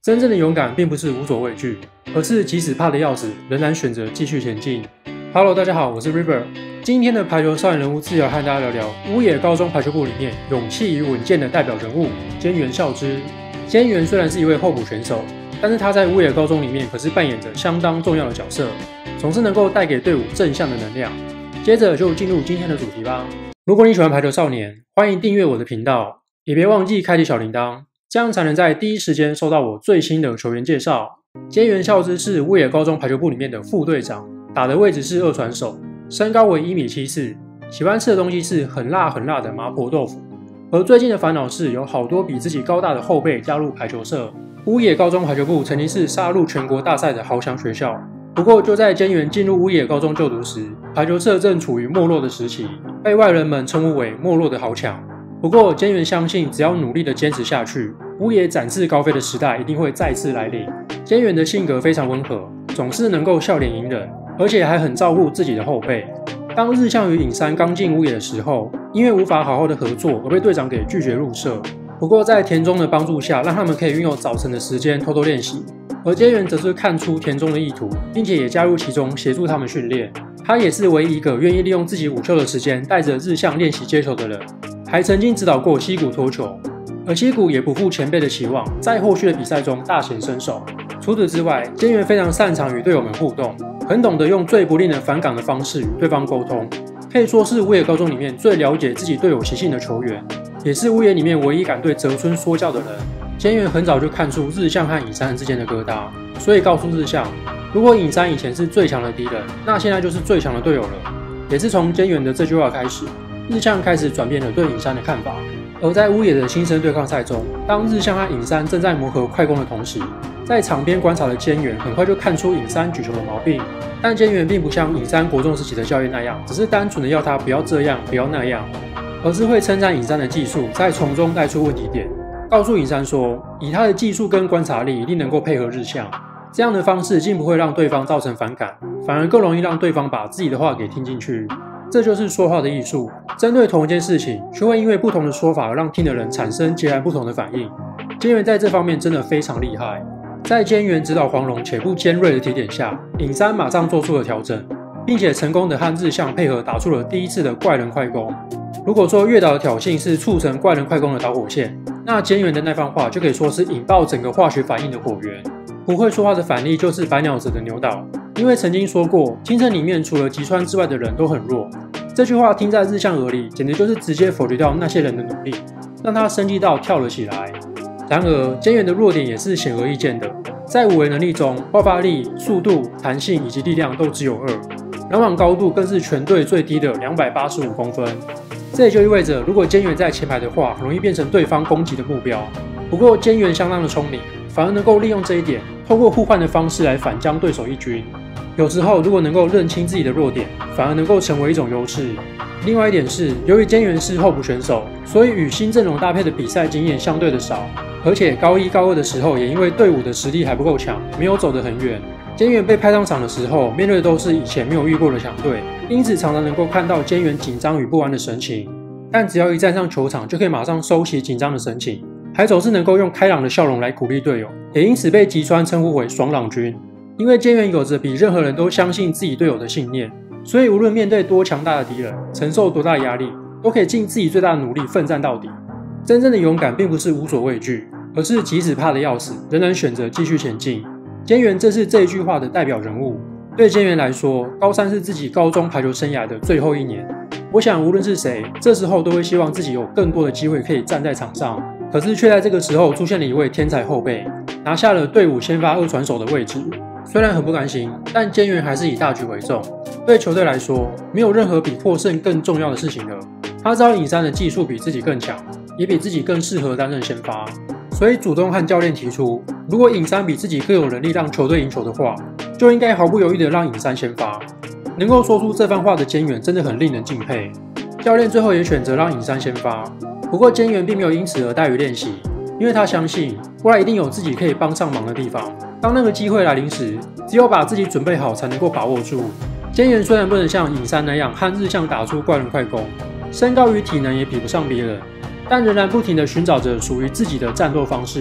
真正的勇敢并不是无所畏惧，而是即使怕得要死，仍然选择继续前进。Hello， 大家好，我是 River。今天的排球少年人物自由和大家聊聊乌野高中排球部里面勇气与稳健的代表人物菅原孝之。菅原虽然是一位候补选手，但是他在乌野高中里面可是扮演着相当重要的角色，总是能够带给队伍正向的能量。接着就进入今天的主题吧。如果你喜欢排球少年，欢迎订阅我的频道，也别忘记开启小铃铛，这样才能在第一时间收到我最新的球员介绍。菅原孝之是乌野高中排球部里面的副队长，打的位置是二传手，身高为1.74米，喜欢吃的东西是很辣的麻婆豆腐。而最近的烦恼是有好多比自己高大的后辈加入排球社。乌野高中排球部曾经是杀入全国大赛的豪强学校，不过就在菅原进入乌野高中就读时，排球社正处于没落的时期，被外人们称呼为没落的豪强。不过菅原相信，只要努力的坚持下去，乌野展翅高飞的时代一定会再次来临。菅原的性格非常温和，总是能够笑脸迎人，而且还很照顾自己的后辈。当日向与影山刚进乌野的时候，因为无法好好的合作而被队长给拒绝入社。不过在田中的帮助下，让他们可以运用早晨的时间偷偷练习。而菅原则是看出田中的意图，并且也加入其中协助他们训练。他也是唯一一个愿意利用自己午休的时间带着日向练习接球的人，还曾经指导过西谷脱球。而西谷也不负前辈的期望，在后续的比赛中大显身手。除此之外，菅原非常擅长与队友们互动，很懂得用最不令人反感的方式与对方沟通，可以说是乌野高中里面最了解自己队友习性的球员，也是乌野里面唯一敢对泽村说教的人。菅原很早就看出日向和影山之间的疙瘩，所以告诉日向，如果影山以前是最强的敌人，那现在就是最强的队友了。也是从菅原的这句话开始，日向开始转变了对影山的看法。而在乌野的新生对抗赛中，当日向和影山正在磨合快攻的同时，在场边观察的菅原很快就看出影山举球的毛病，但菅原并不像影山国中时期的教练那样，只是单纯的要他不要这样不要那样，而是会称赞影山的技术，再从中带出问题点，告诉影山说，以他的技术跟观察力一定能够配合日向。这样的方式竟不会让对方造成反感，反而更容易让对方把自己的话给听进去。这就是说话的艺术，针对同一件事情，却会因为不同的说法而让听的人产生截然不同的反应。菅原在这方面真的非常厉害。在菅原指导黄龙且不尖锐的提点下，影山马上做出了调整，并且成功的和日向配合打出了第一次的怪人快攻。如果说月岛的挑衅是促成怪人快攻的导火线，那菅原的那番话就可以说是引爆整个化学反应的火源。不会说话的反例就是白鸟泽的牛岛，因为曾经说过京城里面除了吉川之外的人都很弱，这句话听在日向耳里，简直就是直接否决掉那些人的努力，让他生气到跳了起来。然而菅原的弱点也是显而易见的，在五维能力中，爆发力、速度、弹性以及力量都只有2，拦网高度更是全队最低的285公分。这也就意味着，如果菅原在前排的话，很容易变成对方攻击的目标。不过菅原相当的聪明，反而能够利用这一点，透过互换的方式来反将对手一军。有时候如果能够认清自己的弱点，反而能够成为一种优势。另外一点是，由于菅原是候补选手，所以与新阵容搭配的比赛经验相对的少，而且高1、高2的时候也因为队伍的实力还不够强，没有走得很远。菅原被派上场的时候，面对的都是以前没有遇过的强队，因此常常能够看到菅原紧张与不安的神情。但只要一站上球场，就可以马上收起紧张的神情，还总是能够用开朗的笑容来鼓励队友，也因此被吉川称呼为爽朗君。因为菅原有着比任何人都相信自己队友的信念，所以无论面对多强大的敌人，承受多大的压力，都可以尽自己最大的努力奋战到底。真正的勇敢并不是无所畏惧，而是即使怕得要死，仍然选择继续前进。菅原正是这一句话的代表人物。对菅原来说，高3是自己高中排球生涯的最后1年。我想无论是谁，这时候都会希望自己有更多的机会可以站在场上，可是却在这个时候出现了一位天才后辈，拿下了队伍先发二传手的位置。虽然很不甘心，但菅原还是以大局为重。对球队来说，没有任何比获胜更重要的事情了。他知道影山的技术比自己更强，也比自己更适合担任先发，所以主动和教练提出，如果影山比自己更有能力让球队赢球的话，就应该毫不犹豫地让影山先发。能够说出这番话的菅原真的很令人敬佩。教练最后也选择让影山先发，不过菅原并没有因此而怠于练习，因为他相信未来一定有自己可以帮上忙的地方。当那个机会来临时，只有把自己准备好才能够把握住。菅原虽然不能像影山那样和日向打出怪人快攻，身高与体能也比不上别人，但仍然不停地寻找着属于自己的战斗方式。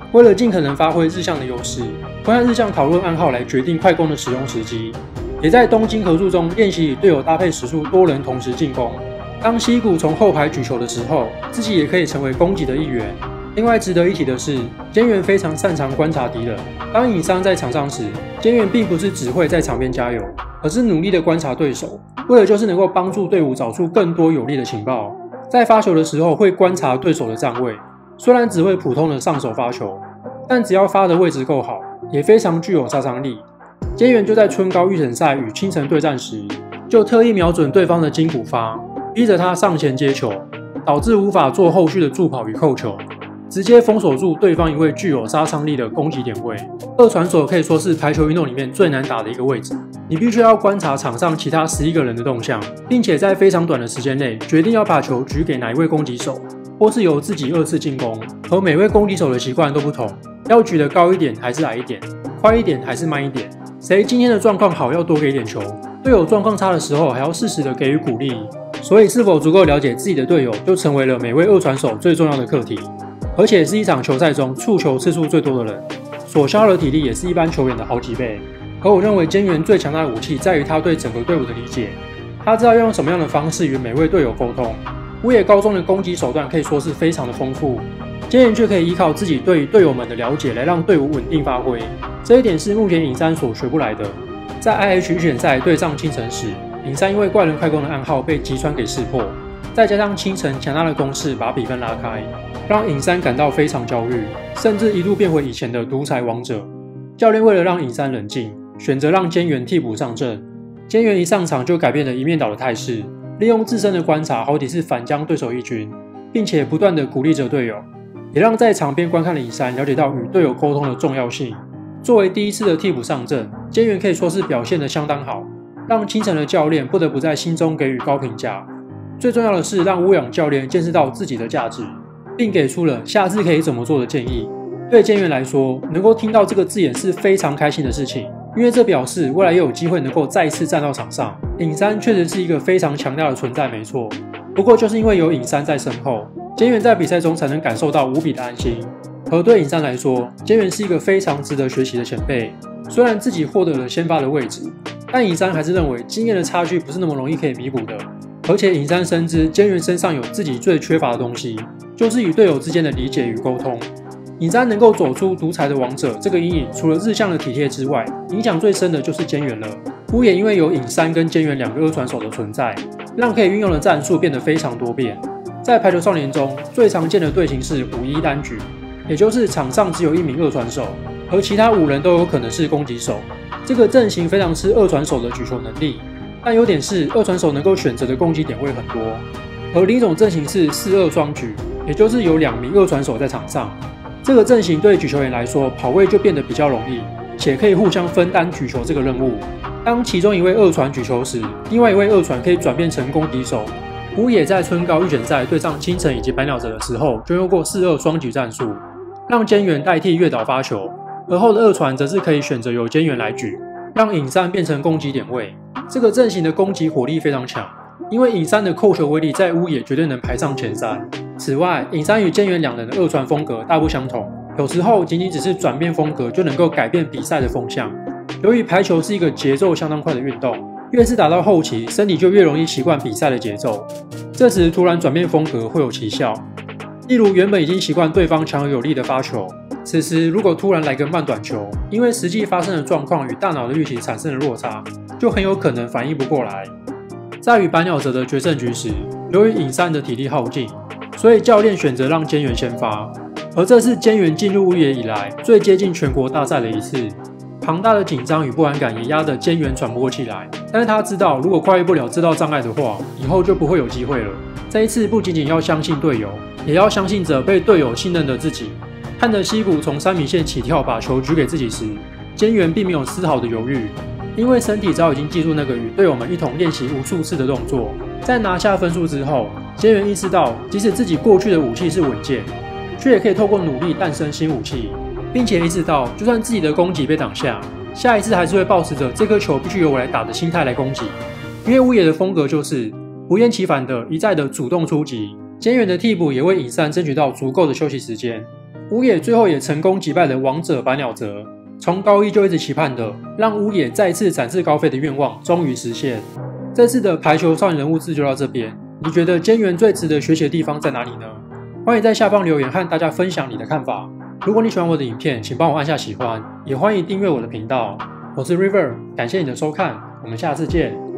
为了尽可能发挥日向的优势，会和日向讨论暗号来决定快攻的使用时机，也在东京合宿中练习与队友搭配时速多人同时进攻。当西谷从后排举球的时候，自己也可以成为攻击的一员。另外值得一提的是，菅原非常擅长观察敌人。当影山在场上时，菅原并不是只会在场边加油，而是努力的观察对手，为的就是能够帮助队伍找出更多有利的情报。在发球的时候会观察对手的站位，虽然只会普通的上手发球，但只要发的位置够好，也非常具有杀伤力。菅原就在春高预选赛与青城对战时，就特意瞄准对方的筋骨发，逼着他上前接球，导致无法做后续的助跑与扣球，直接封锁住对方一位具有杀伤力的攻击点位。二传手可以说是排球运动里面最难打的一个位置，你必须要观察场上其他11个人的动向，并且在非常短的时间内决定要把球举给哪一位攻击手，或是由自己2次进攻。和每位攻击手的习惯都不同，要举得高一点还是矮一点，快一点还是慢一点，谁今天的状况好要多给点球，队友状况差的时候还要适时的给予鼓励。所以是否足够了解自己的队友，就成为了每位二传手最重要的课题。而且是一场球赛中触球次数最多的人，所消耗的体力也是一般球员的好几倍。而我认为菅原最强大的武器在于他对整个队伍的理解，他知道要用什么样的方式与每位队友沟通。乌野高中的攻击手段可以说是非常的丰富，菅原却可以依靠自己对于队友们的了解来让队伍稳定发挥，这一点是目前影山所学不来的。在 IH 预选赛对上青城时，影山因为怪人快攻的暗号被吉川给识破，再加上青城强大的攻势把比分拉开，让影山感到非常焦虑，甚至一度变回以前的独裁王者。教练为了让影山冷静，选择让菅原替补上阵。菅原一上场就改变了一面倒的态势，利用自身的观察好几次反将对手一军，并且不断的鼓励着队友，也让在场边观看的影山了解到与队友沟通的重要性。作为第一次的替补上阵，菅原可以说是表现得相当好，让青城的教练不得不在心中给予高评价。最重要的是让乌养教练见识到自己的价值，并给出了下次可以怎么做的建议。对菅原来说，能够听到这个字眼是非常开心的事情，因为这表示未来也有机会能够再一次站到场上。影山确实是一个非常强大的存在，没错。不过就是因为有影山在身后，菅原在比赛中才能感受到无比的安心。而对影山来说，菅原是一个非常值得学习的前辈。虽然自己获得了先发的位置，但影山还是认为经验的差距不是那么容易可以弥补的。而且影山深知菅原身上有自己最缺乏的东西，就是与队友之间的理解与沟通。影山能够走出独裁的王者这个阴影，除了日向的体贴之外，影响最深的就是菅原了。乌野因为有影山跟菅原两个二传手的存在，让可以运用的战术变得非常多变。在排球少年中，最常见的队形是5-1单举，也就是场上只有1名二传手，而其他5人都有可能是攻击手。这个阵型非常吃二传手的举球能力，但优点是二传手能够选择的攻击点位很多。而另一种阵型是4-2双举，也就是有2名二传手在场上。这个阵型对举球员来说，跑位就变得比较容易，且可以互相分担举球这个任务。当其中一位二传举球时，另外一位二传可以转变成攻击手。乌野在春高预选赛对上青城以及白鸟泽的时候，就用过4-2双举战术，让菅原代替月岛发球，而后的二传则是可以选择由菅原来举，让影山变成攻击点位。这个阵型的攻击火力非常强，因为影山的扣球威力在乌野绝对能排上前3。此外，影山与菅原两人的二传风格大不相同，有时候仅仅只是转变风格就能够改变比赛的风向。由于排球是一个节奏相当快的运动，越是打到后期，身体就越容易习惯比赛的节奏，这时突然转变风格会有奇效。例如原本已经习惯对方强而有力的发球，此时如果突然来个慢短球，因为实际发生的状况与大脑的预期产生了落差，就很有可能反应不过来。在与白鸟泽的决胜局时，由于影山的体力耗尽，所以教练选择让菅原先发，而这是菅原进入乌野以来最接近全国大赛的一次。庞大的紧张与不安感也压得菅原喘不过气来，但是他知道如果跨越不了这道障碍的话，以后就不会有机会了。这一次不仅仅要相信队友，也要相信着被队友信任的自己。看着西谷从3米线起跳把球举给自己时，菅原并没有丝毫的犹豫，因为身体早已经记住那个与队友们一同练习无数次的动作。在拿下分数之后，菅原意识到即使自己过去的武器是稳健，却也可以透过努力诞生新武器，并且意识到就算自己的攻击被挡下，下一次还是会抱持着这颗球必须由我来打的心态来攻击。因为乌野的风格就是不厌其烦的一再的主动出击，菅原的替补也为影山争取到足够的休息时间。 乌野最后也成功击败了王者白鸟泽，从高一就一直期盼的让乌野再次展翅高飞的愿望终于实现。这次的排球少年人物志就到这边，你觉得菅原最值得学习的地方在哪里呢？欢迎在下方留言和大家分享你的看法。如果你喜欢我的影片，请帮我按下喜欢，也欢迎订阅我的频道。我是 River， 感谢你的收看，我们下次见。